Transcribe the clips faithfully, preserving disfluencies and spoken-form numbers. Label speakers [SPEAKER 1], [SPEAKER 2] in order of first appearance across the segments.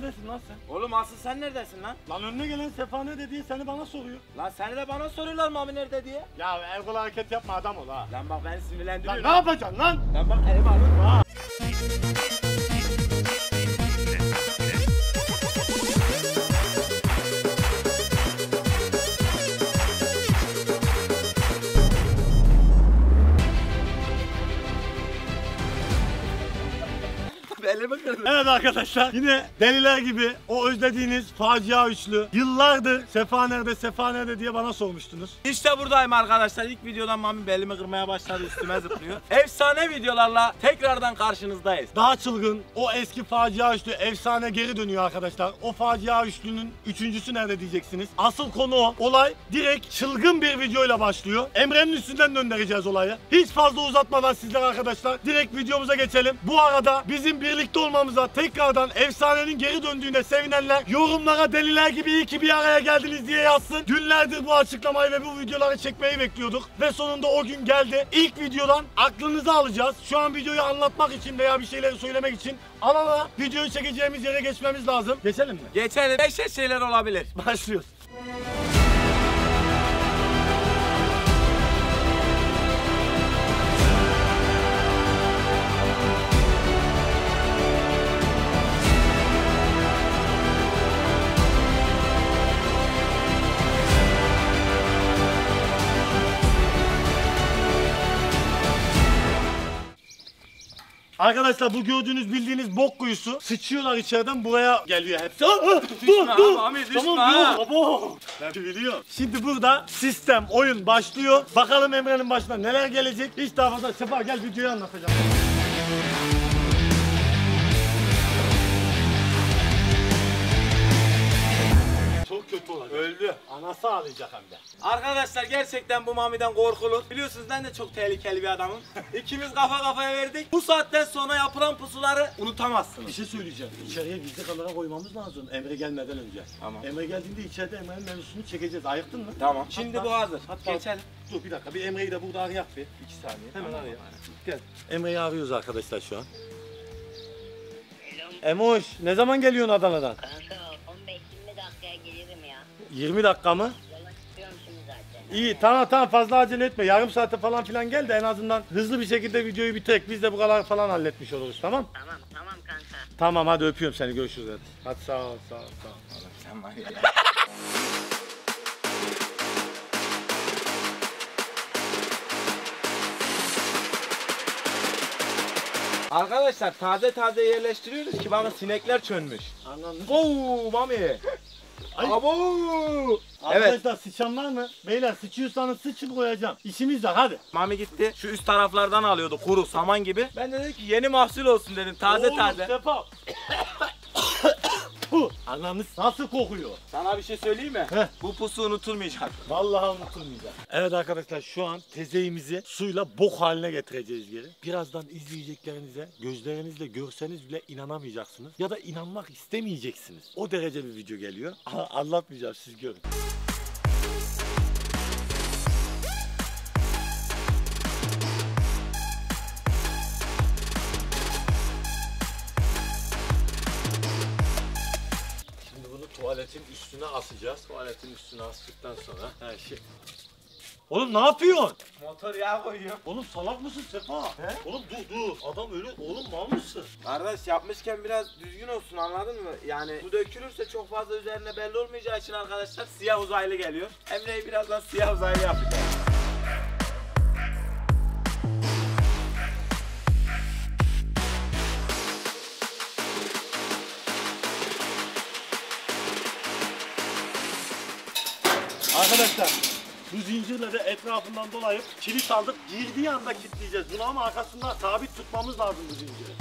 [SPEAKER 1] Neredesin lan sen?
[SPEAKER 2] Oğlum asıl sen neredesin lan?
[SPEAKER 1] Lan önüne gelen Sefa nerede diye seni bana soruyor.
[SPEAKER 2] Lan seni de bana soruyorlar Mami nerede diye.
[SPEAKER 1] Ya el kol hareket yapma adam ol ha.
[SPEAKER 2] Lan bak beni
[SPEAKER 1] Lan
[SPEAKER 2] sinirlendiriyor.
[SPEAKER 1] ne yapacaksın lan?
[SPEAKER 2] Lan bak elimi alın.
[SPEAKER 1] Ha.
[SPEAKER 2] Elimi kırdın.
[SPEAKER 1] Evet arkadaşlar yine deliler gibi o özlediğiniz facia üçlü yıllardır Sefa nerede Sefa nerede diye bana sormuştunuz.
[SPEAKER 2] İşte buradayım arkadaşlar. İlk videodan Mami belimi kırmaya başladı, üstüme zıplıyor. Efsane videolarla tekrardan karşınızdayız.
[SPEAKER 1] Daha çılgın o eski facia üçlü efsane geri dönüyor arkadaşlar. O facia üçlünün üçüncüsü nerede diyeceksiniz. Asıl konu o. Olay direkt çılgın bir videoyla başlıyor. Emre'nin üstünden döndüreceğiz olayı. Hiç fazla uzatmadan sizler arkadaşlar direkt videomuza geçelim. Bu arada bizim birlikte olmamıza tekrardan efsanenin geri döndüğüne sevinenler yorumlara deliler gibi iyi ki bir araya geldiniz diye yazsın. Günlerdir bu açıklamayı ve bu videoları çekmeyi bekliyorduk. Ve sonunda o gün geldi. İlk videodan aklınızı alacağız. Şu an videoyu anlatmak için veya bir şeyleri söylemek için ama videoyu çekeceğimiz yere geçmemiz lazım. Geçelim mi?
[SPEAKER 2] Geçelim. Beş şeyler olabilir.
[SPEAKER 1] Başlıyoruz. Arkadaşlar bu gördüğünüz bildiğiniz bok kuyusu. Sıçıyorlar içeriden buraya geliyor hepsi.
[SPEAKER 2] Düşme abi, Mami, düşme
[SPEAKER 1] Tamam
[SPEAKER 2] ha.
[SPEAKER 1] yok abo. Ben biliyorum. Şimdi burada sistem oyun başlıyor. Bakalım Emre'nin başına neler gelecek. Hiç daha fazla Sefa gel videoyu anlatacağım. Çok kötü olacak.
[SPEAKER 2] Öldü.
[SPEAKER 1] Anası ağlayacak hem de.
[SPEAKER 2] Arkadaşlar gerçekten bu Mami'den korkulur. Biliyorsunuz ben de çok tehlikeli bir adamım. İkimiz kafa kafaya verdik. Bu saatten sonra yapılan pusuları
[SPEAKER 1] Bir
[SPEAKER 2] unutamazsınız.
[SPEAKER 1] şey söyleyeceğim. İçeriye gizli kamera koymamız lazım Emre gelmeden önce.
[SPEAKER 2] Tamam.
[SPEAKER 1] Emre geldiğinde içeride Emre'nin mevzusunu çekeceğiz. Ayıktın mı?
[SPEAKER 2] Tamam. Şimdi
[SPEAKER 1] Hatta-
[SPEAKER 2] bu hazır.
[SPEAKER 1] hatta-
[SPEAKER 2] Geçelim.
[SPEAKER 1] Dur bir dakika. Bir Emre'yi de burada arayak bir.
[SPEAKER 2] İki saniye.
[SPEAKER 1] Hemen
[SPEAKER 2] Tamam.
[SPEAKER 1] araya. Gel. Emre'yi arıyoruz arkadaşlar şu an. Emoş ne zaman geliyorsun Adana'dan?
[SPEAKER 3] Kanka on beş yirmi dakikaya gelirim ya.
[SPEAKER 1] yirmi dakika mı?
[SPEAKER 3] Yola çıkıyorum şimdi zaten.
[SPEAKER 1] İyi tamam tamam fazla acele etme. Yarım saate falan filan gel de en azından hızlı bir şekilde videoyu bitirek. Biz de bu kadar falan halletmiş oluruz tamam?
[SPEAKER 3] Tamam tamam kanka.
[SPEAKER 1] Tamam hadi öpüyorum seni görüşürüz hadi. Hadi sağ ol sağ ol sağ ol.
[SPEAKER 2] Sen var ya. Arkadaşlar taze taze yerleştiriyoruz ki bakın sinekler çönmüş.
[SPEAKER 1] Anladın mı?
[SPEAKER 2] Oo Mami.
[SPEAKER 1] Ay.
[SPEAKER 2] Abo. Evet.
[SPEAKER 1] Arkadaşlar sıçan var mı? Beyler sıçıyorsanız sıçıp koyacağım. İşimiz var hadi.
[SPEAKER 2] Mami gitti. Şu üst taraflardan alıyordu kuru saman gibi. Ben de dedim ki yeni mahsul olsun dedim taze
[SPEAKER 1] Oğlum,
[SPEAKER 2] taze.
[SPEAKER 1] Sefa. Puh, ananı nasıl kokuyor?
[SPEAKER 2] Sana bir şey söyleyeyim mi?
[SPEAKER 1] Heh.
[SPEAKER 2] Bu pusu unutulmayacak.
[SPEAKER 1] Vallahi unutulmayacak. Evet arkadaşlar şu an tezeğimizi suyla bok haline getireceğiz geri. Birazdan izleyeceklerinize gözlerinizle görseniz bile inanamayacaksınız. Ya da inanmak istemeyeceksiniz. O derece bir video geliyor. Anlatmayacağım siz görün. Tuvaletin üstüne asacağız. Tuvaletin üstüne astıktan sonra her şey. Oğlum ne yapıyorsun?
[SPEAKER 2] Motor yağ koyuyor.
[SPEAKER 1] Oğlum salak mısın Sefa? He? Oğlum dur dur. Adam öyle oğlum mal mısın?
[SPEAKER 2] Kardeş yapmışken biraz düzgün olsun anladın mı? Yani bu dökülürse çok fazla üzerine belli olmayacağı için arkadaşlar siyah uzaylı geliyor. Emre'yi birazdan siyah uzaylı yapacağız.
[SPEAKER 1] Arkadaşlar bu zincirle de etrafından dolayıp kilit aldık. Girdiği anda kilitleyeceğiz bunu ama arkasında sabit tutmamız lazım bu zinciri.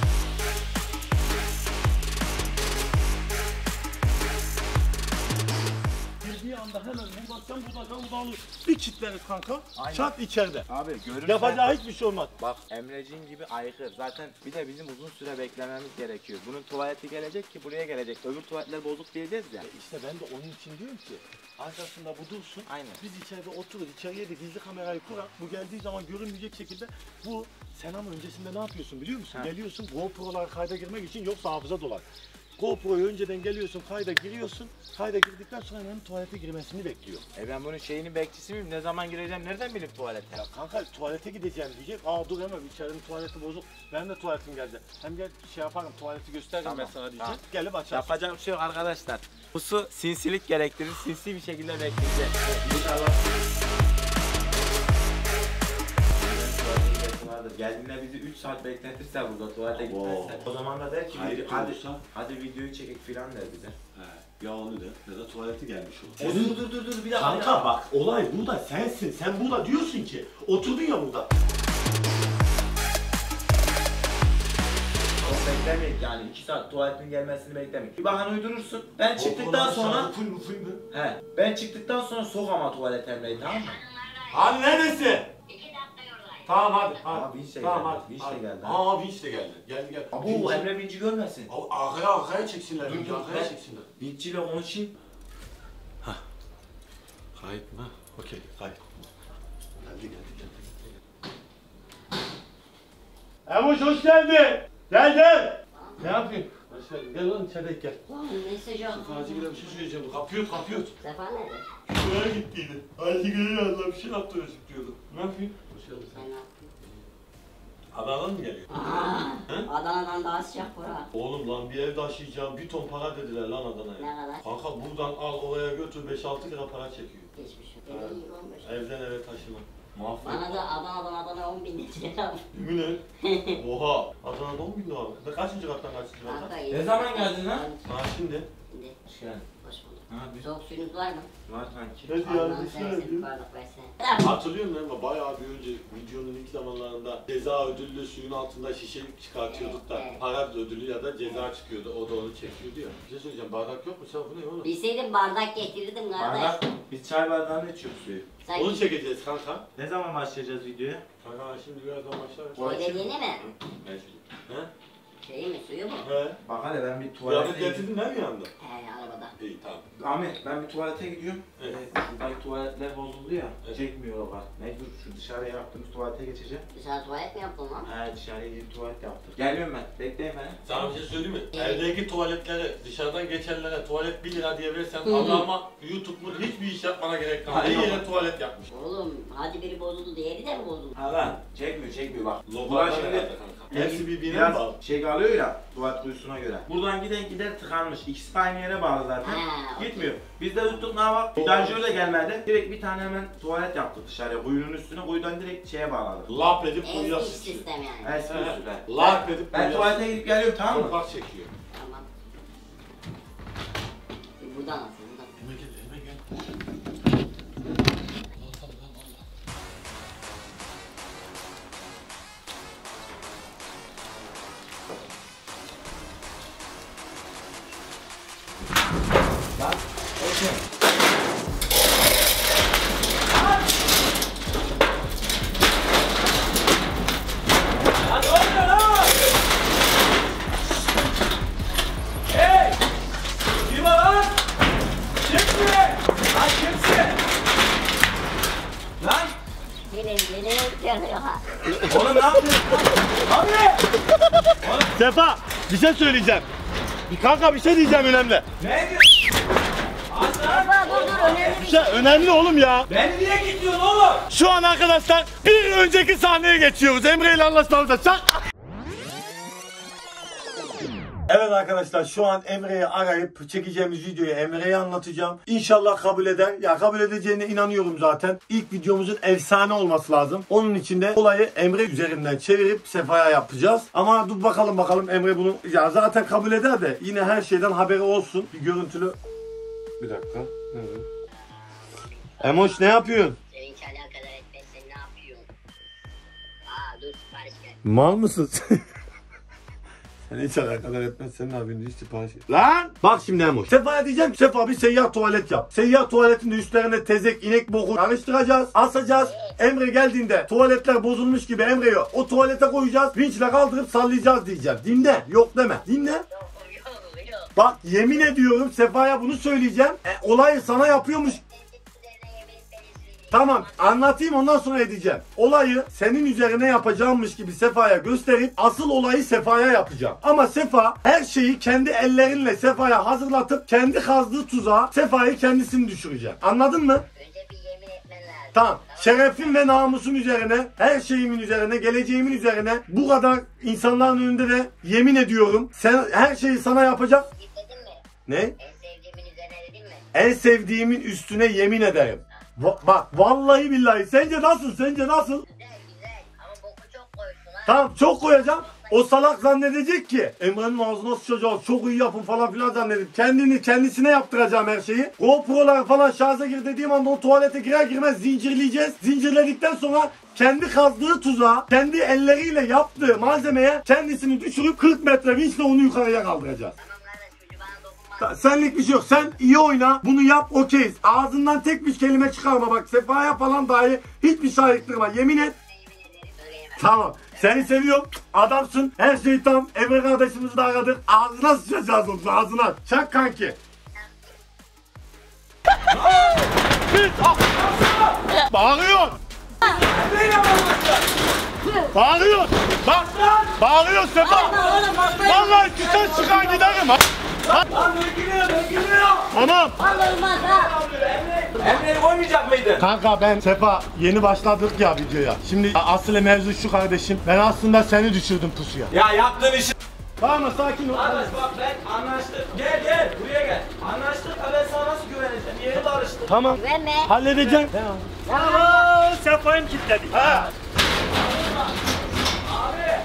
[SPEAKER 1] Girdiği anda hemen buradan sen buradan sen buradan alır. Bir kilitleriz kanka.
[SPEAKER 2] Aynen.
[SPEAKER 1] Çat içeride.
[SPEAKER 2] Abi görürsen...
[SPEAKER 1] Yapacağı hiçbir şey olmaz.
[SPEAKER 2] Bak Emrecin gibi aykır. Zaten bir de bizim uzun süre beklememiz gerekiyor. Bunun tuvaleti gelecek ki buraya gelecek. Öbür tuvaletler bozuk diyeceğiz ya.
[SPEAKER 1] İşte ben de onun için diyorum ki arkasında bu dursun.
[SPEAKER 2] Aynen.
[SPEAKER 1] Biz içeride otururuz. İçeriye de gizli kamerayı kurar. Bu geldiği zaman görünmeyecek şekilde bu sen ama öncesinde ne yapıyorsun biliyor musun?
[SPEAKER 2] Ha.
[SPEAKER 1] Geliyorsun GoPro'lar kayda girmek için yoksa hafıza dolar. GoPro'yu önceden geliyorsun, kayda giriyorsun. Kayda girdikten sonra hemen tuvalete girmesini bekliyor.
[SPEAKER 2] E ben bunun şeyinin bekçisi miyim? Ne zaman gireceğim? Nereden bileyim tuvalete?
[SPEAKER 1] Ya kanka tuvalete gideceğim diyecek. Aa dur hemen içerinin tuvaleti bozuk. Ben de tuvaletim geldi. Hem gel şey yaparım tuvaleti gösteririm
[SPEAKER 2] Tamam,
[SPEAKER 1] ben sana diyecek.
[SPEAKER 2] tamam.
[SPEAKER 1] Gelip açarsın.
[SPEAKER 2] Yapacak bir şey yok arkadaşlar. Bu su sinsilik gerektirir. Sinsi bir şekilde bekleyecek. İnşallah. Vardır. Geldiğinde bizi üç saat bekletirse burada tuvalete gitmezse. O zaman da der ki
[SPEAKER 1] Hayır,
[SPEAKER 2] hadi,
[SPEAKER 1] olursa-
[SPEAKER 2] hadi videoyu çekek filan der bize.
[SPEAKER 1] He, ya onu de ya da tuvalete gelmiş o.
[SPEAKER 2] E, dur dur dur dur bir dakika.
[SPEAKER 1] Kanka bak olay burada sensin. Sen burada diyorsun ki oturdun ya burada.
[SPEAKER 2] Çok beklemeyin yani iki saat tuvaletin gelmesini beklemeyin. Bir bahane uydurursun. Ben çıktıktan sonra
[SPEAKER 1] Fıy mı fıy mı?
[SPEAKER 2] he ben çıktıktan sonra sok ama tuvalet Emre'yi tamam mı?
[SPEAKER 1] Abi neredesin?
[SPEAKER 3] İki dakika yoldayım.
[SPEAKER 1] Tamam hadi. hadi.
[SPEAKER 2] Aa, vinç de
[SPEAKER 1] tamam,
[SPEAKER 2] geldi,
[SPEAKER 1] hadi,
[SPEAKER 2] vinç de
[SPEAKER 1] hadi.
[SPEAKER 2] geldi.
[SPEAKER 1] Aa vinç de geldi. Geldi geldi.
[SPEAKER 2] Abo
[SPEAKER 1] Vinç-
[SPEAKER 2] Emre vinci görmesin.
[SPEAKER 1] Abi, arkaya arkaya çeksinler.
[SPEAKER 2] Dur,
[SPEAKER 1] Vinci
[SPEAKER 2] dur,
[SPEAKER 1] arkaya
[SPEAKER 2] ben-
[SPEAKER 1] çeksinler.
[SPEAKER 2] Vinciyle konuşayım.
[SPEAKER 1] Kayıt mı? Okey kayıt. Geldi geldi geldi. Emoş hoş geldin. Gel gel. Ne yapıyorsun? Hoş geldin. Gel oğlum içeri gel.
[SPEAKER 3] Lan mesaj yok.
[SPEAKER 1] Hacı Gül'e bir şey söyleyeceğim. Kapıyor kapıyor.
[SPEAKER 3] Sefa nerede?
[SPEAKER 1] Şuraya gittiydi. Hacı Gül'e yazdı bir şey yaptı diyordu. Ne yapayım? Hoş geldin
[SPEAKER 3] Sen
[SPEAKER 1] sen.
[SPEAKER 3] ne yaptın?
[SPEAKER 1] Adana'dan mı geliyor?
[SPEAKER 3] Aa, Adana'dan daha sıcak bura.
[SPEAKER 1] Oğlum lan bir ev taşıyacağım. Bir ton para dediler lan Adana'ya.
[SPEAKER 3] Ne kadar?
[SPEAKER 1] Kanka buradan al oraya götür beş altı lira para çekiyor.
[SPEAKER 3] Geçmiş yok. Eve iyi olmuş.
[SPEAKER 1] Evden eve taşıma. Mahvet.
[SPEAKER 3] Bana da Adana'dan Adana'ya on bin lira.
[SPEAKER 1] Yemin et. Oha. Adana'da on bin lira mı? Ne kaçıncı kattan kaçıncı kattan?
[SPEAKER 3] Kanka
[SPEAKER 2] Ne
[SPEAKER 3] iyi.
[SPEAKER 2] zaman geldin lan?
[SPEAKER 1] Ha şimdi.
[SPEAKER 3] Şimdi
[SPEAKER 2] Hoş geldin.
[SPEAKER 3] hoş bulduk.
[SPEAKER 2] Ha bir
[SPEAKER 3] Soğuk suyunuz var mı?
[SPEAKER 2] var kanki.
[SPEAKER 1] Hadi ya
[SPEAKER 3] Allah'ın
[SPEAKER 1] bir şey
[SPEAKER 3] seversen
[SPEAKER 1] yapayım.
[SPEAKER 3] bardak versene.
[SPEAKER 1] Hatırlıyor musun Emre? Bayağı bir önce videonun ilk zamanlarında ceza ödüllü suyun altında şişe çıkartıyorduk da
[SPEAKER 3] Evet.
[SPEAKER 1] para ödülü ya da ceza çıkıyordu. O da onu çekiyordu ya. Bir şey söyleyeceğim. Bardak yok mu? Sen bu ne oğlum?
[SPEAKER 3] Bilseydim bardak getirirdim kardeş.
[SPEAKER 2] Bardak. Biz çay bardağını içiyoruz suyu.
[SPEAKER 3] Sen
[SPEAKER 1] Onu çekeceğiz kanka.
[SPEAKER 2] Ne zaman başlayacağız videoya?
[SPEAKER 1] Kanka şimdi birazdan başlarız.
[SPEAKER 3] o dediğini mi?
[SPEAKER 1] He?
[SPEAKER 3] Şey mi suyu mu?
[SPEAKER 1] He?
[SPEAKER 2] Bak hadi ben bir
[SPEAKER 1] Kıyafet
[SPEAKER 2] tuvalete gidiyorum.
[SPEAKER 1] getirdin değil mi yanında?
[SPEAKER 3] He arabada.
[SPEAKER 1] İyi tamam.
[SPEAKER 2] Ahmet ben bir tuvalete gidiyorum.
[SPEAKER 1] Evet.
[SPEAKER 2] Evet. Şuradaki tuvaletler bozuldu ya.
[SPEAKER 1] Evet.
[SPEAKER 2] Çekmiyor o var. Mecbur şu dışarıya yaptığımız tuvalete geçeceğim.
[SPEAKER 3] Dışarı tuvalet mi yaptın lan?
[SPEAKER 2] He dışarıya gidip tuvalet yaptık. Geliyorum ben. Bekleyin beni.
[SPEAKER 1] Sana bir şey söyleyeyim mi?
[SPEAKER 3] Evet.
[SPEAKER 1] Evdeki tuvaletlere, dışarıdan geçenlere tuvalet bir lira diye verirsen
[SPEAKER 3] Hı.
[SPEAKER 1] Allah'ıma YouTube'un hiçbir iş yapmana gerek kalmadı.
[SPEAKER 2] Hayır.
[SPEAKER 1] Bir yere tuvalet yapmış.
[SPEAKER 3] Oğlum hadi biri bozuldu diğeri de mi bozuldu?
[SPEAKER 2] Ha lan çekmiyor çekmiyor bak.
[SPEAKER 1] Logolar
[SPEAKER 2] Buradan
[SPEAKER 1] herhalde
[SPEAKER 2] şimdi
[SPEAKER 1] kanka. Hepsi birbirine
[SPEAKER 2] biraz
[SPEAKER 1] bağlı.
[SPEAKER 2] şey kalıyor ya tuvalet kuyusuna göre. Buradan giden gider tıkanmış. İkisi de aynı yere bağlı zaten.
[SPEAKER 3] Ha,
[SPEAKER 2] Gitmiyor. Biz de tuttuk ne bak. Vidanjör de gelmedi. Direkt bir tane hemen tuvalet yaptık dışarıya. Kuyunun üstüne kuyudan direkt şeye bağladık.
[SPEAKER 1] Lap edip
[SPEAKER 3] Eski
[SPEAKER 1] kuyuya
[SPEAKER 3] iş
[SPEAKER 1] sıçıyor.
[SPEAKER 3] sistem yani.
[SPEAKER 2] Eski
[SPEAKER 1] He.
[SPEAKER 2] usul.
[SPEAKER 1] Lap edip
[SPEAKER 2] Ben
[SPEAKER 1] kuyuya
[SPEAKER 2] tuvalete gidip geliyorum tamam mı?
[SPEAKER 1] Toprak çekiyor.
[SPEAKER 3] Tamam. Bir buradan atın buradan.
[SPEAKER 1] Elime gel, elime gel. Allah Allah Allah.
[SPEAKER 2] Lan. Okey. Lan ne oluyor lan? Hey! Kim var lan? Kimsin? Lan kimsin? Lan!
[SPEAKER 3] Benim benim yanıyor ha.
[SPEAKER 2] Oğlum ne yapıyorsun? Abi!
[SPEAKER 1] Sefa bir şey söyleyeceğim. Bir kanka bir şey diyeceğim önemli.
[SPEAKER 2] Ne diyorsun? Aslan!
[SPEAKER 3] Baba dur dur önemli
[SPEAKER 1] Bir
[SPEAKER 3] bir
[SPEAKER 1] şey önemli oğlum ya.
[SPEAKER 2] Beni niye kilitliyorsun oğlum?
[SPEAKER 1] Şu an arkadaşlar bir önceki sahneye geçiyoruz. Emre ile anlaşmamıza çak. Evet arkadaşlar şu an Emre'yi arayıp çekeceğimiz videoyu Emre'ye anlatacağım. İnşallah kabul eder. Ya kabul edeceğine inanıyorum zaten. İlk videomuzun efsane olması lazım. Onun için de olayı Emre üzerinden çevirip Sefa'ya yapacağız. Ama dur bakalım bakalım Emre bunu ya zaten kabul eder de yine her şeyden haberi olsun. Bir görüntülü. Bir dakika. Evet. Emoş ne yapıyorsun?
[SPEAKER 3] Seni hiç alakadar etmez sen ne yapıyorsun? Aa dur sipariş gel.
[SPEAKER 1] Mal mısın? Seni hiç alakadar etmez. Sen ne yapıyorsun? Hiç sipariş. Lan! Bak şimdi Emoş. Sefa'ya diyeceğim ki Sefa bir seyyar tuvalet yap. Seyyar tuvaletin de üstlerine tezek, inek boku karıştıracağız. Asacağız. Emre geldiğinde tuvaletler bozulmuş gibi Emre'yi o tuvalete koyacağız. Vinçle kaldırıp sallayacağız diyeceğim. Dinle. Yok deme. Dinle.
[SPEAKER 3] Yok yok yok.
[SPEAKER 1] Bak yemin ediyorum Sefa'ya bunu söyleyeceğim. E, olayı sana yapıyormuş. Tamam anlatayım ondan sonra edeceğim. Olayı senin üzerine yapacağımmış gibi Sefa'ya gösterip asıl olayı Sefa'ya yapacağım. Ama Sefa her şeyi kendi ellerinle Sefa'ya hazırlatıp kendi kazdığı tuzağa Sefa'yı kendisini düşürecek. Anladın mı?
[SPEAKER 3] Önce bir yemin etmen lazım.
[SPEAKER 1] Tamam. Şerefim ve namusum üzerine, her şeyimin üzerine, geleceğimin üzerine bu kadar insanların önünde de yemin ediyorum. Sen her şeyi sana yapacak.
[SPEAKER 3] Dedin mi?
[SPEAKER 1] Ne?
[SPEAKER 3] En sevdiğimin üzerine dedin mi?
[SPEAKER 1] En sevdiğimin üstüne yemin ederim. Va- bak vallahi billahi. Sence nasıl? Sence nasıl?
[SPEAKER 3] Güzel güzel ama boku çok koysun ha.
[SPEAKER 1] Tamam çok koyacağım. O salak zannedecek ki Emre'nin ağzına sıçacağız, çok iyi yapın falan filan zannedip kendini kendisine yaptıracağım her şeyi. GoPro'lar falan şarja gir dediğim anda o tuvalete girer girmez zincirleyeceğiz. Zincirledikten sonra kendi kazdığı tuzağa, kendi elleriyle yaptığı malzemeye kendisini düşürüp kırk metre vinçle onu yukarıya kaldıracağız.
[SPEAKER 3] Tamam kardeş çocuğu bana dokunma.
[SPEAKER 1] Senlik bir şey yok. Sen iyi oyna. Bunu yap okeyiz. Ağzından tek bir kelime çıkarma bak. Sefa'ya falan dahi hiçbir şey ayıktırma. Yemin et.
[SPEAKER 3] Yemin ederim söyleyemem.
[SPEAKER 1] Tamam. Seni seviyorum. Adamsın. Her şey tam. Emre kardeşimizi de aradık. Ağzına sıçacağız onun ağzına. Çak kanki. Bağırıyor. Bağırıyor. Bak. Bağırıyor Sefa. Vallahi güzel çıkar giderim. Ha.
[SPEAKER 2] Lan dökülüyor dökülüyor.
[SPEAKER 1] Tamam.
[SPEAKER 3] Olmaz ha.
[SPEAKER 2] Emre'yi koymayacak mıydın?
[SPEAKER 1] Kanka ben Sefa yeni başladık ya videoya. Şimdi asıl mevzu şu kardeşim. Ben aslında seni düşürdüm pusuya.
[SPEAKER 2] Ya yaptığın işi.
[SPEAKER 1] Tamam mı sakin ol.
[SPEAKER 2] Kardeş bak ben anlaştık. Gel gel buraya gel. Anlaştık da ben sana nasıl güveneceğim? Yeri barıştık.
[SPEAKER 1] Tamam.
[SPEAKER 3] Güvenme.
[SPEAKER 1] Halledeceğim.
[SPEAKER 4] Aa, Sefa'yı mı kilitledik?
[SPEAKER 1] Ha.
[SPEAKER 2] Abi.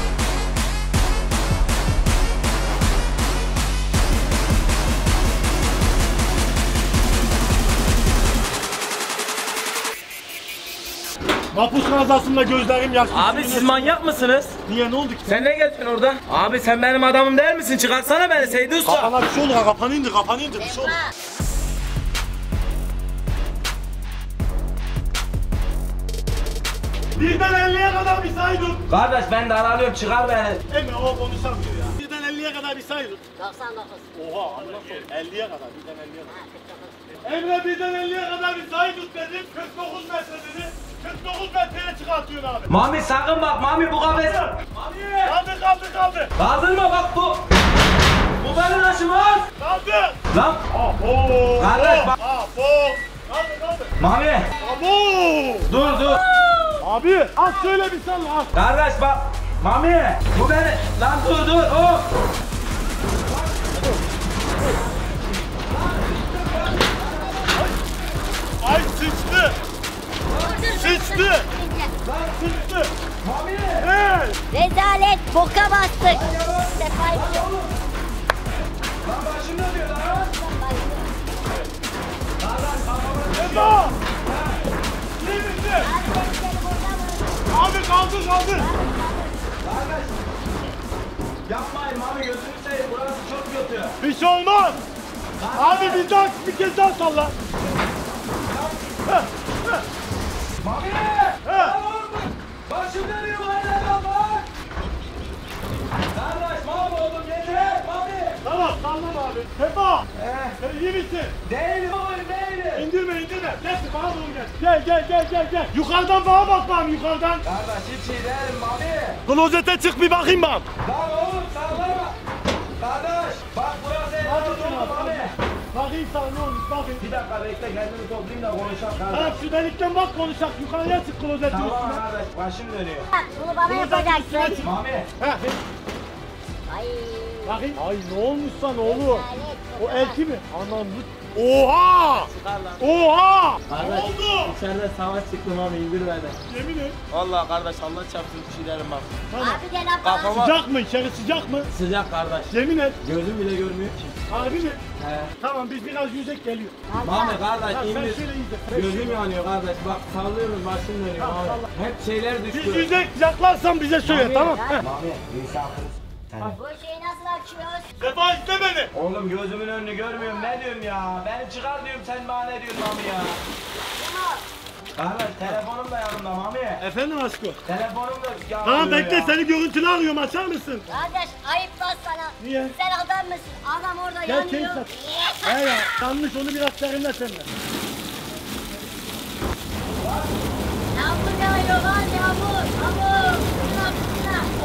[SPEAKER 1] Mapus kazasında gözlerim yaşlı.
[SPEAKER 2] Abi siz manyak mısınız?
[SPEAKER 1] Niye ne oldu ki?
[SPEAKER 2] Sen ne geldin orada? Abi sen benim adamım değil misin? Çıkarsana beni Seydi Usta.
[SPEAKER 1] Kafana bir şey olur ha, kafanı indir kafanı indir bir şey olur.
[SPEAKER 3] Yapma.
[SPEAKER 1] Birden elliye kadar bir say dur.
[SPEAKER 2] Kardeş ben de aralıyorum çıkar beni.
[SPEAKER 1] Emre o konuşamıyor ya. Birden elliye kadar bir say dur.
[SPEAKER 3] doksan dokuz.
[SPEAKER 1] Oha Allah korusun. elliye kadar birden elliye kadar.
[SPEAKER 3] Ha kırk dokuz.
[SPEAKER 1] Emre birden elliye kadar bir say tut dedim. kırk dokuz metre dedi. kırk dokuz metreye çıkartıyorsun abi.
[SPEAKER 2] Mami sakın bak Mami bu kafes. Mami.
[SPEAKER 1] Kaldı kaldı kaldı.
[SPEAKER 2] Kaldırma bak bu. Bu benim aşımız.
[SPEAKER 1] Kaldı.
[SPEAKER 2] Lan.
[SPEAKER 1] Abo.
[SPEAKER 2] Kardeş bak.
[SPEAKER 1] Abo. Kaldı kaldı.
[SPEAKER 2] Mami.
[SPEAKER 1] Abo.
[SPEAKER 2] Dur dur.
[SPEAKER 1] Abi az şöyle bir salla az.
[SPEAKER 2] Kardeş bak. Mami. Bu beni. Lan dur dur. Oh.
[SPEAKER 1] Ay sıçtı. Sıçtı. Sıçtı.
[SPEAKER 2] Mami.
[SPEAKER 1] Hey.
[SPEAKER 3] Rezalet boka bastık. Sefa'yı
[SPEAKER 2] Lan başım dönüyor lan.
[SPEAKER 1] Eda. İyi misin? Abi kaldır kaldır.
[SPEAKER 2] Kardeş. Yapmayın Mami gözünü seveyim burası çok kötü.
[SPEAKER 1] Bir şey olmaz. Abi bir daha bir kez daha salla.
[SPEAKER 2] Mami.
[SPEAKER 1] He.
[SPEAKER 2] Lan oğlum, başım dönüyor hala bak. Kardeş mahvoldum yeter Mami.
[SPEAKER 1] Tamam sallama abi. Sefa.
[SPEAKER 2] Eh.
[SPEAKER 1] Sen iyi misin?
[SPEAKER 2] Değilim oğlum değilim.
[SPEAKER 1] İndirme indirme. Gel bana doğru gel. Gel gel gel gel gel. Yukarıdan bana bak bakayım yukarıdan.
[SPEAKER 2] Kardeş hiç iyi değilim Mami.
[SPEAKER 1] Klozete çık bir bakayım bak.
[SPEAKER 2] Lan oğlum sallama. Kardeş bak burası en
[SPEAKER 1] Hadi
[SPEAKER 2] kötü
[SPEAKER 1] tamam.
[SPEAKER 2] Mami.
[SPEAKER 1] Bakayım sana ne olmuş bakayım.
[SPEAKER 2] Bir dakika bekle kendimi toplayayım da konuşalım kardeş.
[SPEAKER 1] Tamam şu delikten bak konuşak. Yukarıya çık klozetin
[SPEAKER 2] Tamam
[SPEAKER 1] üstüne.
[SPEAKER 2] kardeş başım dönüyor.
[SPEAKER 3] Bunu bana yapacaksın.
[SPEAKER 2] Mami.
[SPEAKER 1] Heh.
[SPEAKER 3] Ay.
[SPEAKER 1] Bakayım. Ay ne olmuş sana oğlum?
[SPEAKER 3] Rezalet
[SPEAKER 1] O
[SPEAKER 3] boka
[SPEAKER 1] elki mi? Anam bu. Oha!
[SPEAKER 2] Çıkar lan.
[SPEAKER 1] Oha! Ne
[SPEAKER 2] Kardeş.
[SPEAKER 1] oldu?
[SPEAKER 2] İçeride savaş çıktı Mami indir beni.
[SPEAKER 1] Yemin et.
[SPEAKER 2] Vallahi kardeş Allah çarpsın bir şey derim bak.
[SPEAKER 1] Tamam.
[SPEAKER 3] Abi gel lan bana.
[SPEAKER 2] Kafama
[SPEAKER 1] Sıcak mı? İçeri sıcak mı?
[SPEAKER 2] sıcak kardeş.
[SPEAKER 1] Yemin et.
[SPEAKER 2] Gözüm bile görmüyor ki.
[SPEAKER 1] Harbi mi?
[SPEAKER 2] He.
[SPEAKER 1] Tamam biz biraz yüzek geliyor.
[SPEAKER 2] Mami
[SPEAKER 1] Tamam
[SPEAKER 2] kardeş
[SPEAKER 1] sen
[SPEAKER 2] indir.
[SPEAKER 1] şöyle izle. Sen
[SPEAKER 2] Gözüm
[SPEAKER 1] şöyle-
[SPEAKER 2] yanıyor kardeş bak sallıyorum başım dönüyor
[SPEAKER 1] Tamam,
[SPEAKER 2] Mami.
[SPEAKER 1] salla.
[SPEAKER 2] Hep şeyler
[SPEAKER 1] Biz
[SPEAKER 2] düştü.
[SPEAKER 1] yüzek yaklarsan bize söyle
[SPEAKER 2] Mami.
[SPEAKER 1] tamam. Heh.
[SPEAKER 2] Mami misafiriz.
[SPEAKER 3] Bu şeyi nasıl açıyoruz?
[SPEAKER 1] Sefa izle beni.
[SPEAKER 2] Oğlum gözümün önünü görmüyorum ne diyorsun ya? Beni çıkar diyorum sen bana ne diyorsun Mami ya? Kardeş telefonum da yanımda Mami.
[SPEAKER 1] Efendim aşkım.
[SPEAKER 2] Telefonum da yanımda.
[SPEAKER 1] Tamam bekle
[SPEAKER 2] ya.
[SPEAKER 1] seni görüntülü arıyorum açar mısın?
[SPEAKER 3] Kardeş ayıp lan sana.
[SPEAKER 1] Niye?
[SPEAKER 3] Sen adam mısın? Adam orada
[SPEAKER 1] Gel
[SPEAKER 3] yanıyor.
[SPEAKER 1] keyif yap. He ya yanlış onu biraz serinle seninle.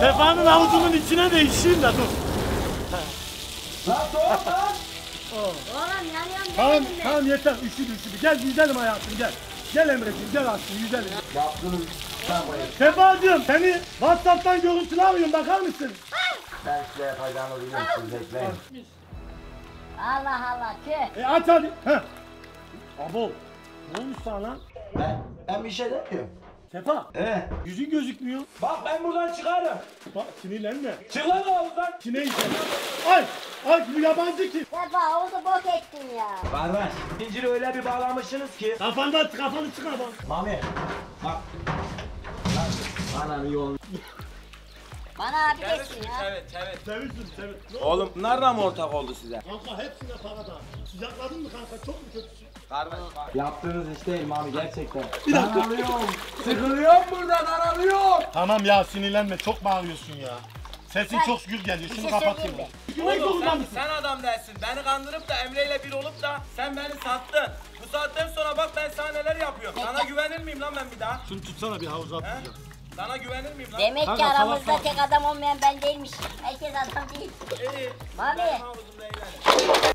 [SPEAKER 1] Sefa'nın havuzunun içine de işeyim de dur.
[SPEAKER 2] Lan soğuk lan.
[SPEAKER 3] Oğlum yanıyorum
[SPEAKER 1] Tamam
[SPEAKER 3] demedim mi?
[SPEAKER 1] tamam yeter üşüdü üşüdü. Gel yüzelim hayatım gel. Gel Emre'ciğim gel aşkım yüzelim.
[SPEAKER 2] Yaptınız. Sen koyun.
[SPEAKER 1] Sefa'cığım seni WhatsApp'tan görüntülü arıyorum bakar mısın?
[SPEAKER 2] Ben size yapacağımı biliyorum. Siz bekleyin.
[SPEAKER 3] Allah Allah tüh.
[SPEAKER 1] E aç hadi. Heh. Abo. Ne olmuş sana lan?
[SPEAKER 2] Ben, ben bir şey demiyorum.
[SPEAKER 1] Sefa.
[SPEAKER 2] Evet.
[SPEAKER 1] Yüzün gözükmüyor.
[SPEAKER 2] Bak ben buradan çıkarım.
[SPEAKER 1] Bak sinirlenme.
[SPEAKER 2] Çık lan havuzdan.
[SPEAKER 1] İçine işe. Ay. Ay bu yabancı kim?
[SPEAKER 3] Sefa havuzu bok ettin ya.
[SPEAKER 2] Kardeş. Zinciri öyle bir bağlamışsınız ki.
[SPEAKER 1] Kafandan kafanı çıkar bak.
[SPEAKER 2] Mami. Bak. Lan ananı yol.
[SPEAKER 3] Bana abi geçsin ya.
[SPEAKER 2] Evet evet.
[SPEAKER 1] Sevinsin sevin. Ne oldu?
[SPEAKER 2] Oğlum nereden mı ortak oldu size?
[SPEAKER 1] Kanka hepsine para dağıtın. Sıcakladın mı kanka çok mu kötüsün?
[SPEAKER 2] Kardeş bak. Yaptığınız iş değil Mami gerçekten.
[SPEAKER 1] Bir dakika.
[SPEAKER 2] Daralıyorum. Sıkılıyorum burada daralıyorum.
[SPEAKER 1] Tamam ya sinirlenme çok bağırıyorsun ya. Sesin
[SPEAKER 3] Ben-
[SPEAKER 1] çok gür geliyor.
[SPEAKER 3] Bir
[SPEAKER 1] Şunu
[SPEAKER 3] şey
[SPEAKER 1] kapatayım.
[SPEAKER 3] söyleyeyim
[SPEAKER 1] Güvenlik
[SPEAKER 2] Oğlum
[SPEAKER 1] zorunda
[SPEAKER 2] sen,
[SPEAKER 1] mısın?
[SPEAKER 2] sen adam dersin. Beni kandırıp da Emre ile bir olup da sen beni sattın. Bu saatten sonra bak ben sana neler yapıyorum. Sana güvenir miyim lan ben bir daha?
[SPEAKER 1] Şunu tutsana bir havuza
[SPEAKER 2] He?
[SPEAKER 1] atacağım.
[SPEAKER 2] Sana güvenir miyim lan?
[SPEAKER 3] Demek ki
[SPEAKER 1] Kanka, salak
[SPEAKER 3] aramızda
[SPEAKER 1] salak.
[SPEAKER 3] tek adam olmayan ben değilmiş. Herkes adam değil.
[SPEAKER 2] İyi.
[SPEAKER 3] Mami.
[SPEAKER 2] Benim havuzumda eğlen.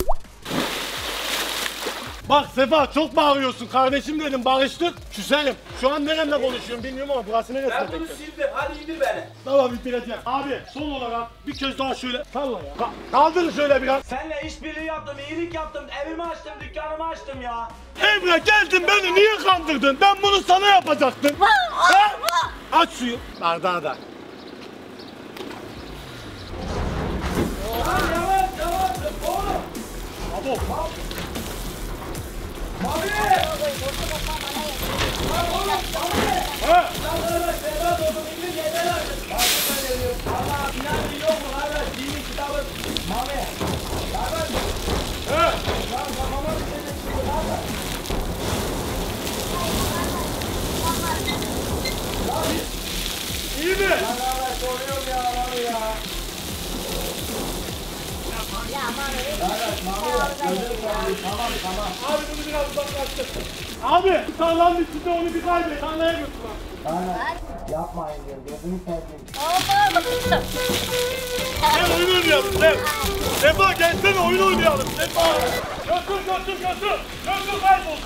[SPEAKER 1] Bak Sefa çok bağırıyorsun kardeşim dedim barıştık. Küselim. Şu an neremle konuşuyorum bilmiyorum ama burası neresi?
[SPEAKER 2] Ben bunu sildim. Hadi indir beni.
[SPEAKER 1] Tamam bitireceğim. Abi son olarak bir kez daha şöyle salla ya. Ka- kaldır şöyle biraz.
[SPEAKER 2] Seninle işbirliği yaptım, iyilik yaptım, evimi açtım, dükkanımı açtım ya.
[SPEAKER 1] Emre geldin beni niye kandırdın? Ben bunu sana yapacaktım. Ha? Aç suyu. Bardağı da.
[SPEAKER 2] Lan yavaş yavaş oğlum.
[SPEAKER 1] Abo.
[SPEAKER 2] Mami.
[SPEAKER 1] Ha?
[SPEAKER 2] Lan kardeş Sedat oldum, indir yeter artık. Bak ben geliyorum. Allah inancı yok mu kardeş? Dini kitabı. Mami. Kardeş.
[SPEAKER 1] Ha?
[SPEAKER 2] Lan kafama bir şey çıktı kardeş.
[SPEAKER 1] İyi mi?
[SPEAKER 2] Lan kardeş soruyorum ya Mami ya.
[SPEAKER 3] Ya Mami.
[SPEAKER 2] Kardeş Mami ya. Gözünü seveyim. Tamam tamam.
[SPEAKER 1] Abi bunu biraz uzaklaştır. Abi tarlanın içinde onu bir kaybet. Tarlaya götür bak.
[SPEAKER 2] Kardeş. Yapmayın diyorum. Gözünü seveyim.
[SPEAKER 3] Oğlum.
[SPEAKER 1] Gel oyun oynayalım. Gel. Sefa gelsene oyun oynayalım. Sefa. Götür götür götür. Götür kaybol.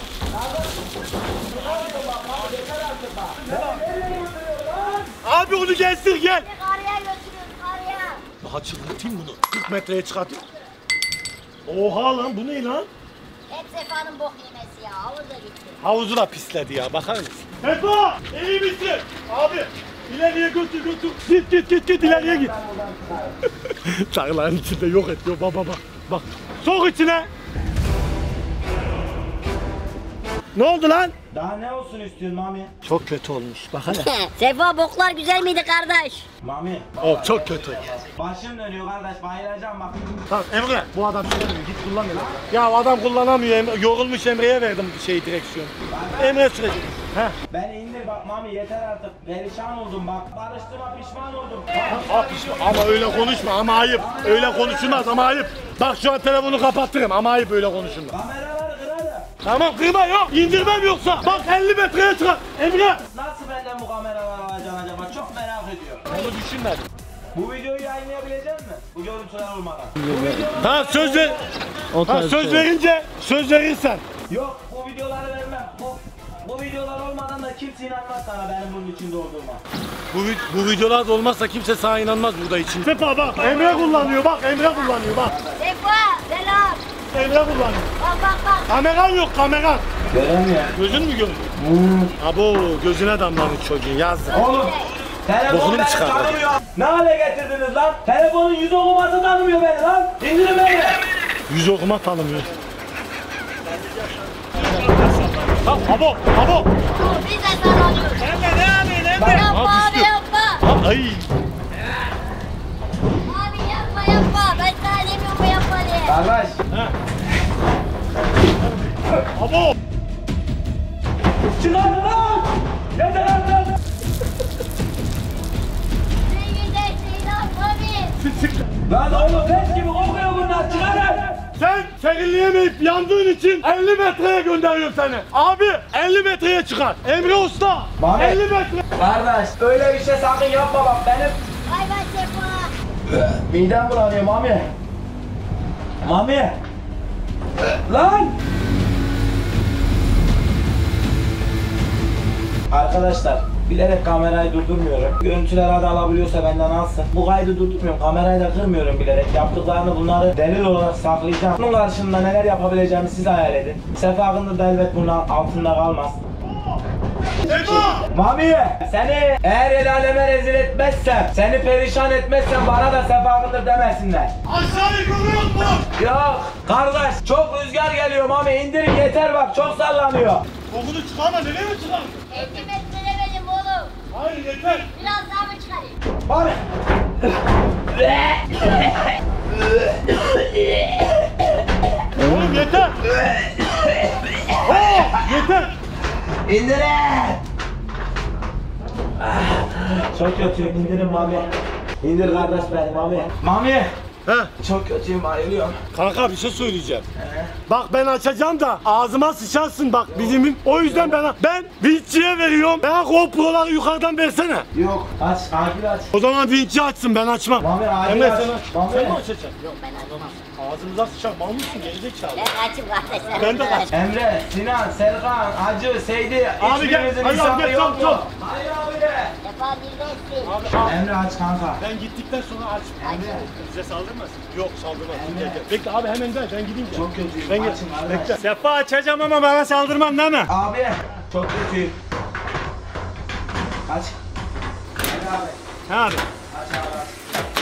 [SPEAKER 1] Abi onu gelsin gel.
[SPEAKER 3] Karıya götürüyoruz karıya.
[SPEAKER 1] Daha çıldırtayım bunu. kırk metreye çıkartayım. Oha lan bu ne lan?
[SPEAKER 3] Hep Sefa'nın bok yemesi ya. Havuza gitti.
[SPEAKER 1] Havuzu da pisledi ya bakar mısın? Sefa iyi misin? Abi ileriye götür götür. Git git git git ileriye git. Tarlanın içinde yok ediyor baba bak. Bak sok içine. Ne oldu lan?
[SPEAKER 2] Daha ne olsun istiyorsun Mami?
[SPEAKER 1] Çok kötü olmuş. Bak hele.
[SPEAKER 3] Sefa boklar güzel miydi kardeş?
[SPEAKER 2] Mami.
[SPEAKER 1] Oh çok kötü.
[SPEAKER 2] Başım dönüyor kardeş. Bayılacağım bak.
[SPEAKER 1] Tamam Emre bu adam süremiyor git kullan Emre. Ya adam kullanamıyor Emre. Yorulmuş Emre'ye verdim şey direksiyon. Emre sürecek. Heh.
[SPEAKER 2] Beni indir bak Mami yeter artık. Perişan oldum bak. Barıştığıma pişman oldum.
[SPEAKER 1] Ah, pişman. Ama öyle konuşma ama ayıp. Öyle konuşulmaz ama ayıp. Bak şu an telefonu kapattırım ama ayıp öyle konuşulmaz.
[SPEAKER 2] Kameraları kırarım.
[SPEAKER 1] Tamam kırma yok. İndirmem yoksa. Bak elli metreye çıkar. Emre.
[SPEAKER 2] Nasıl benden bu kameraları alacaksın acaba? Çok merak ediyorum.
[SPEAKER 1] Onu düşünmedim.
[SPEAKER 2] Bu videoyu yayınlayabilecek misin? Bu görüntüler olmadan. Bu videoları...
[SPEAKER 1] Tamam söz ver. Ha, söz verince söz verirsen.
[SPEAKER 2] Yok bu videoları vermem. Bu, bu videolar olmadan da kimse inanmaz sana benim bunun içinde olduğuma.
[SPEAKER 1] Bu, vid- bu videolar da olmazsa kimse sana inanmaz burada için. Sefa bak Emre kullanıyor bak Emre kullanıyor bak.
[SPEAKER 3] Sefa selam.
[SPEAKER 1] Emre kullanıyor.
[SPEAKER 3] Bak bak bak.
[SPEAKER 1] Kameran yok kameran.
[SPEAKER 2] Göremiyor.
[SPEAKER 1] Gözün mü görmüyor? Abo gözüne damlamış çocuğun yazdı.
[SPEAKER 2] Oğlum. Telefon
[SPEAKER 1] Bokunu mu
[SPEAKER 2] beni
[SPEAKER 1] çıkardın?
[SPEAKER 2] tanımıyor. Ne hale getirdiniz lan? Telefonun yüz okuması tanımıyor beni lan. İndirin beni.
[SPEAKER 1] Yüz okuma tanımıyor. Tamam abo abo.
[SPEAKER 3] Biz de sana alıyoruz.
[SPEAKER 2] Emre ne yapıyorsun Emre?
[SPEAKER 3] Yapma
[SPEAKER 1] Ha,
[SPEAKER 3] abi
[SPEAKER 1] düştü.
[SPEAKER 3] yapma.
[SPEAKER 1] Ha, ay.
[SPEAKER 3] Abi yapma yapma. Ben sana demiyorum bu yapma diye.
[SPEAKER 2] Kardeş.
[SPEAKER 1] Abo.
[SPEAKER 2] Çıkar lan. Yeter artık.
[SPEAKER 3] Ne güzel şeyler abi.
[SPEAKER 2] Lan oğlum leş gibi kokuyor bunlar. Çıkarın.
[SPEAKER 1] Sen serinleyemeyip yandığın için elli metreye gönderiyorum seni. Abi elli metreye çıkar. Emre Usta
[SPEAKER 2] Mami.
[SPEAKER 1] elli metre.
[SPEAKER 2] Kardeş öyle bir şey sakın yapma bak benim.
[SPEAKER 3] Bay bay
[SPEAKER 2] Midem bulanıyor Mami. Mami. Lan. Arkadaşlar bilerek kamerayı durdurmuyorum. Görüntüler hadi alabiliyorsa benden alsın. Bu kaydı durdurmuyorum. Kamerayı da kırmıyorum bilerek. Yaptıklarını bunları delil olarak saklayacağım. Bunun karşılığında neler yapabileceğimi siz hayal edin. Sefa Akındır da elbet bunun altında kalmaz.
[SPEAKER 1] Sefa!
[SPEAKER 2] Mami seni eğer el aleme rezil etmezsem, seni perişan etmezsem bana da Sefa Akındır demesinler.
[SPEAKER 1] Aşağıyı görüyor musun?
[SPEAKER 2] Yok kardeş çok rüzgar geliyor Mami, indirin yeter bak çok sallanıyor.
[SPEAKER 1] Kokunu çıkarma, nereye mi çıkar?
[SPEAKER 3] elli metre benim oğlum.
[SPEAKER 1] Hayır yeter.
[SPEAKER 3] Biraz daha mı çıkarayım?
[SPEAKER 2] Mami.
[SPEAKER 1] Oğlum yeter. Oh, yeter.
[SPEAKER 2] İndirin. Çok kötüyüm, indirin Mami. İndir kardeş beni Mami. Mami.
[SPEAKER 1] He.
[SPEAKER 2] Çok kötüyüm, ayılıyorum.
[SPEAKER 1] Kanka bir şey söyleyeceğim. Bak ben açacağım da ağzıma sıçarsın bak bizim. O yüzden ben ben vinççiye veriyorum. Bana GoPro'ları yukarıdan versene.
[SPEAKER 2] Yok aç, acil aç.
[SPEAKER 1] O zaman vinççi açsın, ben açmam.
[SPEAKER 2] Mami acil
[SPEAKER 1] Emre
[SPEAKER 2] aç.
[SPEAKER 1] sen aç.
[SPEAKER 2] Mami.
[SPEAKER 1] Sen mi açacaksın? Yok.
[SPEAKER 3] Ben açmam.
[SPEAKER 1] Ağzımıza sıçar. Mal mısın? Gerizekalı.
[SPEAKER 3] Ben kaçım kardeşler.
[SPEAKER 1] Ben de kaç.
[SPEAKER 2] Emre, Sinan, Serkan, Acı, Seydi,
[SPEAKER 1] Abi gel,
[SPEAKER 2] hiçbirinizin
[SPEAKER 1] hadi abi
[SPEAKER 2] hesabı
[SPEAKER 1] gel,
[SPEAKER 2] yok
[SPEAKER 1] çabuk,
[SPEAKER 2] mu?
[SPEAKER 1] çabuk.
[SPEAKER 2] Hayır abi.
[SPEAKER 3] Sefa dinlesin.
[SPEAKER 1] Abi al.
[SPEAKER 2] Emre aç kanka.
[SPEAKER 1] Ben gittikten sonra aç.
[SPEAKER 3] Açın.
[SPEAKER 1] Bize saldırmaz. Yok saldırmaz.
[SPEAKER 2] Emre.
[SPEAKER 1] Gel, gel. Bekle abi hemen gel. Ben gideyim.
[SPEAKER 2] Çok kötüyüm.
[SPEAKER 1] Ben gel.
[SPEAKER 2] Açın kardeş.
[SPEAKER 1] Bekle. Sefa açacağım ama bana saldırmam değil mi?
[SPEAKER 2] Abi çok kötüyüm. Aç. Hadi abi.
[SPEAKER 1] He abi.
[SPEAKER 2] Aç abi aç.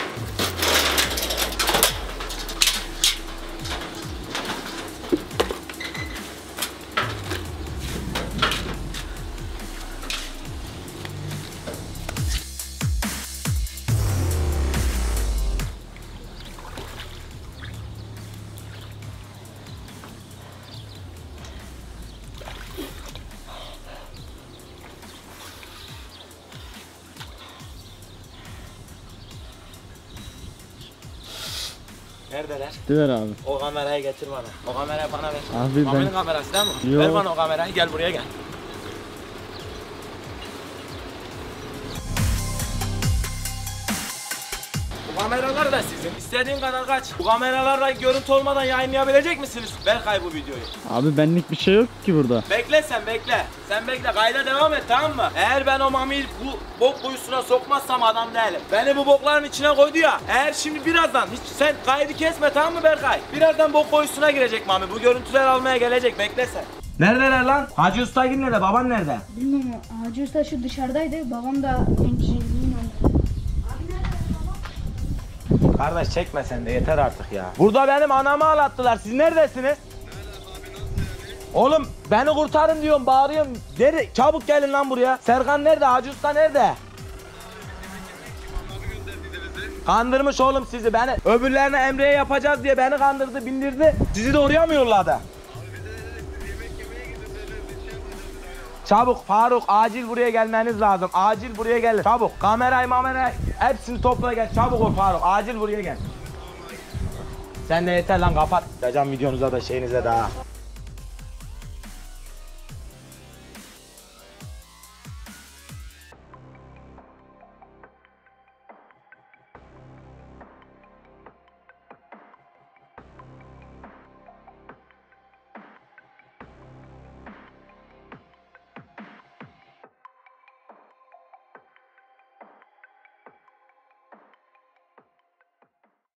[SPEAKER 2] Neredeler?
[SPEAKER 5] Diver abi.
[SPEAKER 2] O kamerayı getir bana. O kamerayı bana ver.
[SPEAKER 5] Abi
[SPEAKER 2] Mami'nin
[SPEAKER 5] ben...
[SPEAKER 2] kamerası değil mi?
[SPEAKER 5] Yok.
[SPEAKER 2] Ver bana o kamerayı, gel buraya gel. Bu kameralar da sizin. İstediğin kadar kaç. Bu kameralarla görüntü olmadan yayınlayabilecek misiniz Berkay bu videoyu?
[SPEAKER 5] Abi benlik bir şey yok ki burada.
[SPEAKER 2] Bekle sen bekle. Sen bekle, kayda devam et tamam mı? Eğer ben o Mami'yi bu bok kuyusuna sokmazsam adam değilim. Beni bu bokların içine koydu ya. Eğer şimdi birazdan hiç sen kaydı kesme tamam mı Berkay? Birazdan bok kuyusuna girecek Mami. Bu görüntüler almaya gelecek, bekle sen. Neredeler lan? Hacı Ustagil nerede? Baban nerede?
[SPEAKER 6] Bilmiyorum, Hacı Usta şu dışarıdaydı, babam da ençiliğin oldu.
[SPEAKER 2] Kardeş çekme sen de yeter artık ya. Burada benim anamı ağlattılar. Siz neredesiniz? Oğlum beni kurtarın diyorum, bağırıyorum. Nerede? Çabuk gelin lan buraya. Serkan nerede? Hacı Usta nerede? Kandırmış oğlum sizi beni. Öbürlerine Emre'ye yapacağız diye beni kandırdı, bindirdi. Sizi de oraya mı yolladı? Çabuk Faruk, acil buraya gelmeniz lazım. Acil buraya gelin. Çabuk. Kamerayı mamerayı hepsini topla gel. Çabuk ol Faruk. Acil buraya gel. Sen de yeter lan, kapat. Yapacağım videonuza da şeyinize daha.